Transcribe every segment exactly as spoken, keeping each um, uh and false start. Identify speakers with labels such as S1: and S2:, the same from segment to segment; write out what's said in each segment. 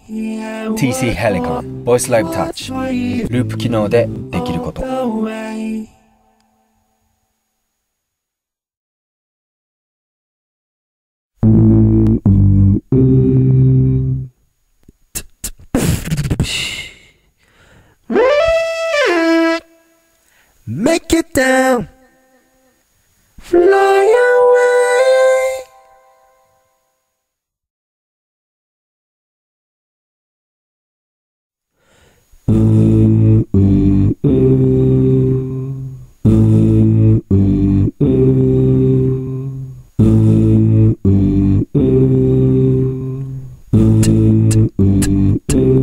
S1: ティーシー Helicon Voice Live Touch ループ機能でできること。
S2: Make it down, fly away. Ooh, ooh, ooh. Ooh, ooh, ooh. Ooh, ooh, ooh. Ooh, ooh,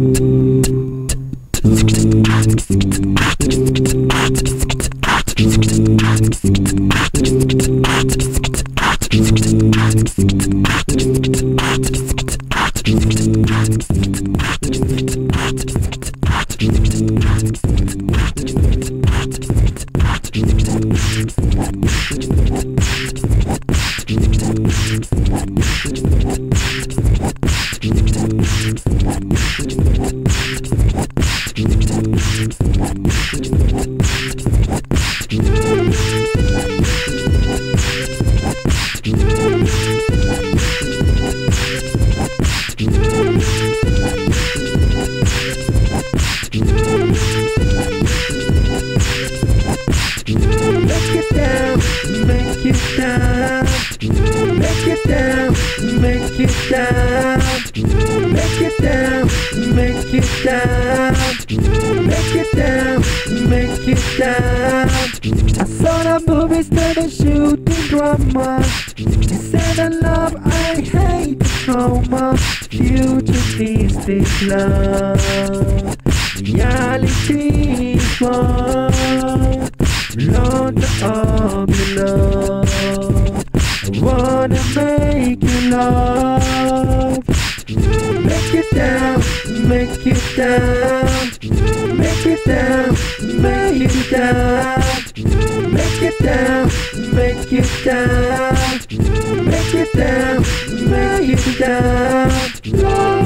S2: I saw the movies that are shooting drama. They said I love, I hate the trauma. Future needs this love. Reality is one. Lord of your love. I wanna make you love. Make it down, make it down. Make it down, make it down. Make it down, make it down. Make it down, make it down. Lord,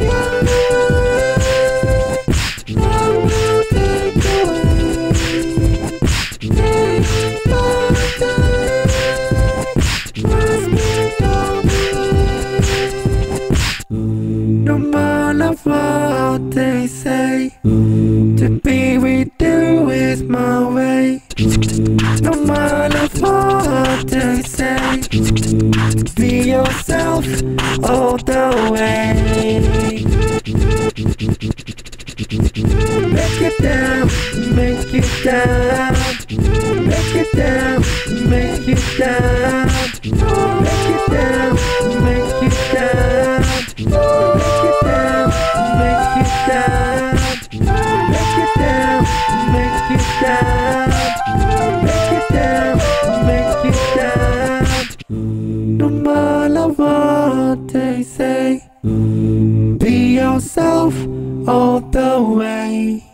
S2: I will take away. Take my time, must be on the way. No matter what they say, to be with you is my way. No matter what they say, be yourself all the way. Make it down, make it down. Make it down, make it down. Make it down, make it down. Make it down, make it down. Make it down, make it down. Make it down, make it down. No matter what they say, be yourself all the way.